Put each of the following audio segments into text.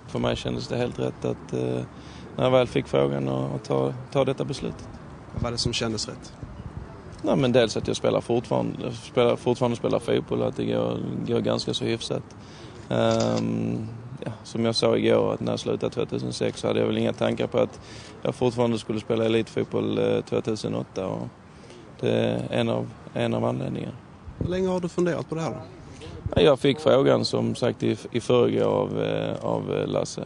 för mig kändes det helt rätt att när jag väl fick frågan och ta detta beslutet. Vad var det som kändes rätt? Nej, men dels att jag fortfarande spelar fotboll, att det går ganska så hyfsat. Som jag sa igår, att när jag slutade 2006 så hade jag väl inga tankar på att jag fortfarande skulle spela elitfotboll 2008, och det är en av anledningarna. Hur länge har du funderat på det här då? Jag fick frågan som sagt i förrgår av Lasse.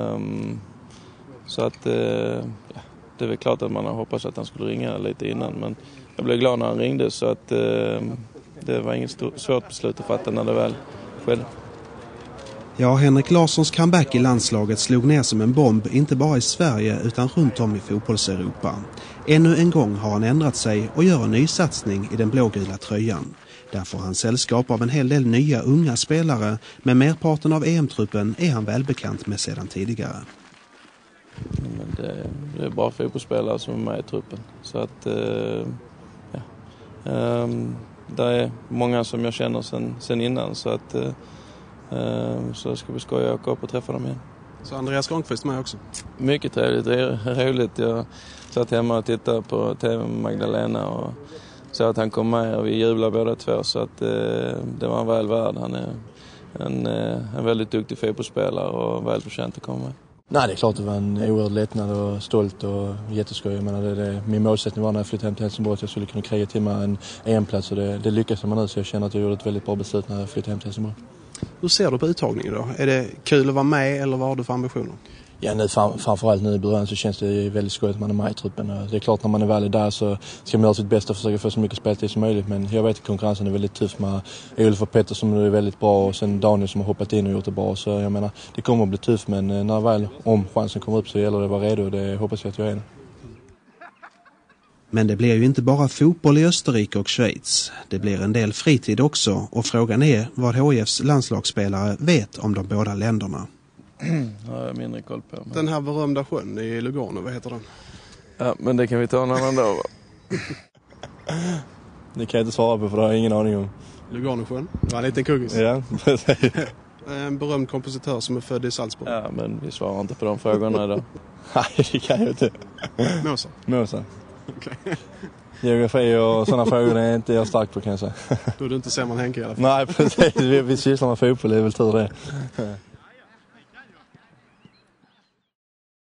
Så att det är väl klart att man har hoppats att han skulle ringa lite innan, men jag blev glad när han ringde, så att det var inget svårt beslut att fatta när det väl skedde. Ja, Henrik Larssons comeback i landslaget slog ner som en bomb, inte bara i Sverige utan runt om i fotbollseuropa. Ännu en gång har han ändrat sig och gör en ny satsning i den blågula tröjan. Där får han sällskap av en hel del nya unga spelare, men merparten av EM-truppen är han välbekant med sedan tidigare. Men det är bra fotbollsspelare som är med i truppen. Så att det är många som jag känner sen innan, så att så ska vi skoja och åka upp och träffa dem igen. Så Andreas Granqvist med också? Mycket trevligt, det är roligt. Jag satt hemma och tittade på TV med Magdalena och så att han kom med, och vi jublade båda två, så att det var en väl värd. Han är en väldigt duktig fotbollsspelare och väl förtjänt att komma med. Nej, det är klart det var en oerhörd lättnad och stolt och jätteskoj. Jag menar, min målsättning var när jag flyttade hem till Helsingborg att jag skulle kunna kriga till mig en EM-plats, och det lyckas man nu, så jag känner att jag gjorde ett väldigt bra beslut när jag flyttade hem till Helsingborg. Hur ser du på uttagningen då? Är det kul att vara med, eller vad har du för ambitioner? Ja, nu framförallt nu i början så känns det väldigt skoj att man är med i truppen. Det är klart, när man är väl där så ska man göra sitt bästa och försöka få så mycket speltid som möjligt. Men jag vet att konkurrensen är väldigt tuff med Olof och Petter som är väldigt bra, och sen Daniel som har hoppat in och gjort det bra. Så jag menar, det kommer att bli tufft, men när väl om chansen kommer upp så gäller det att vara redo, och det hoppas jag att jag är. Men det blir ju inte bara fotboll i Österrike och Schweiz. Det blir en del fritid också, och frågan är vad HIFs landslagsspelare vet om de båda länderna. Ja, jag har mindre koll på. Men... Den här berömda sjön i Lugano, vad heter den? Ja, men det kan vi ta en annan dag, va? Det kan jag inte svara på, för det har jag ingen aning om. Luganosjön? Det var en liten kuggis. Ja, precis. En berömd kompositör som är född i Salzburg. Ja, men vi svarar inte på de frågorna idag. Nej, det kan jag inte. Mozart. Okay. Geografi och sådana frågor är inte jag stark på, kan jag säga. Då är du inte Simon Henke i alla fall. Nej, precis. Vi sysslar med fotboll, det är väl tur det.